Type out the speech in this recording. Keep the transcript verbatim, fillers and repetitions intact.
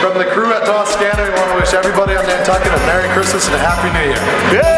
from the crew at Toscana, we want to wish everybody on Nantucket a Merry Christmas and a Happy New Year. Yeah.